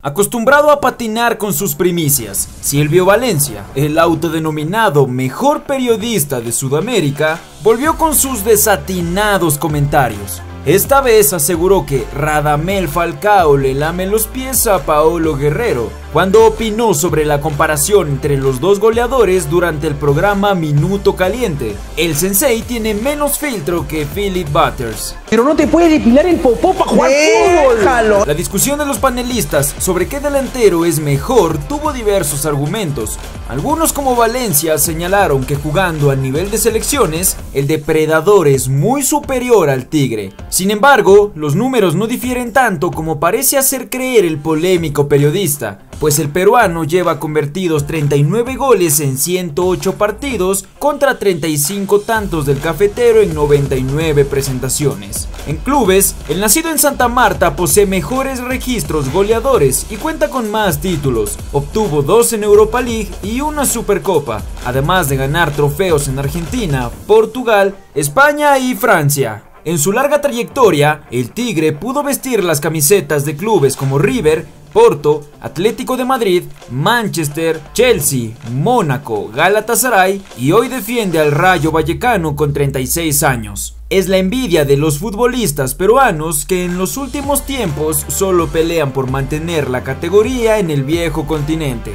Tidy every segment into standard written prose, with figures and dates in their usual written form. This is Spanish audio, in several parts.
Acostumbrado a patinar con sus primicias, Silvio Valencia, el autodenominado mejor periodista de Sudamérica, volvió con sus desatinados comentarios. Esta vez aseguró que Radamel Falcao le lame los pies a Paolo Guerrero cuando opinó sobre la comparación entre los dos goleadores durante el programa Minuto Caliente. El sensei tiene menos filtro que Philip Butters. Pero no te puedes depilar el popó para jugar fútbol. La discusión de los panelistas sobre qué delantero es mejor tuvo diversos argumentos. Algunos, como Valencia, señalaron que jugando a nivel de selecciones, el depredador es muy superior al Tigre. Sin embargo, los números no difieren tanto como parece hacer creer el polémico periodista, pues el peruano lleva convertidos 39 goles en 108 partidos contra 35 tantos del cafetero en 99 presentaciones. En clubes, el nacido en Santa Marta posee mejores registros goleadores y cuenta con más títulos. Obtuvo 2 en Europa League y una Supercopa, además de ganar trofeos en Argentina, Portugal, España y Francia. En su larga trayectoria, el Tigre pudo vestir las camisetas de clubes como River, Porto, Atlético de Madrid, Manchester, Chelsea, Mónaco, Galatasaray y hoy defiende al Rayo Vallecano con 36 años. Es la envidia de los futbolistas peruanos que en los últimos tiempos solo pelean por mantener la categoría en el viejo continente.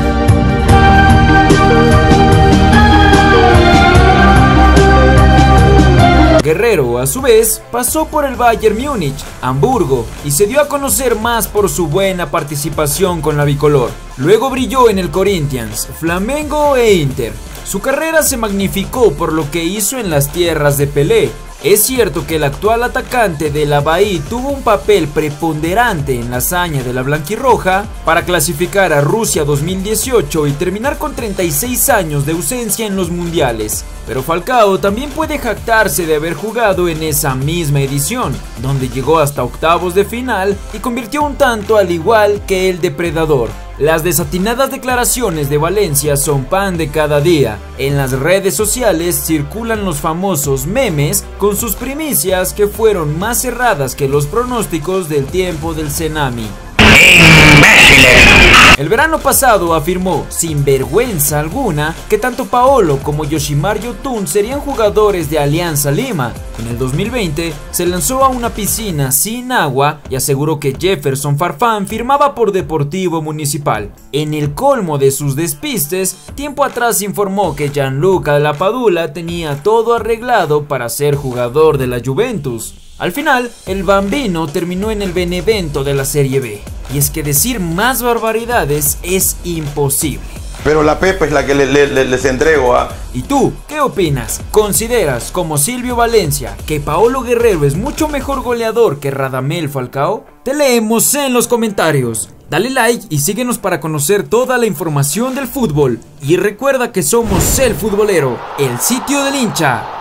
Guerrero, a su vez, pasó por el Bayern Múnich, Hamburgo y se dio a conocer más por su buena participación con la bicolor. Luego brilló en el Corinthians, Flamengo e Inter. Su carrera se magnificó por lo que hizo en las tierras de Pelé. Es cierto que el actual atacante de la Bahía tuvo un papel preponderante en la hazaña de la blanquirroja para clasificar a Rusia 2018 y terminar con 36 años de ausencia en los mundiales. Pero Falcao también puede jactarse de haber jugado en esa misma edición, donde llegó hasta octavos de final y convirtió un tanto al igual que el depredador. Las desatinadas declaraciones de Valencia son pan de cada día. En las redes sociales circulan los famosos memes con sus primicias que fueron más erradas que los pronósticos del tiempo del tsunami. El verano pasado afirmó, sin vergüenza alguna, que tanto Paolo como Yoshimar Yotun serían jugadores de Alianza Lima. En el 2020 se lanzó a una piscina sin agua y aseguró que Jefferson Farfán firmaba por Deportivo Municipal. En el colmo de sus despistes, tiempo atrás informó que Gianluca Lapadula tenía todo arreglado para ser jugador de la Juventus. Al final, el bambino terminó en el Benevento de la Serie B. Y es que decir más barbaridades es imposible. Pero la Pepa es la que les entrego a... ¿Y tú, qué opinas? ¿Consideras, como Silvio Valencia, que Paolo Guerrero es mucho mejor goleador que Radamel Falcao? Te leemos en los comentarios. Dale like y síguenos para conocer toda la información del fútbol. Y recuerda que somos El Futbolero, el sitio del hincha.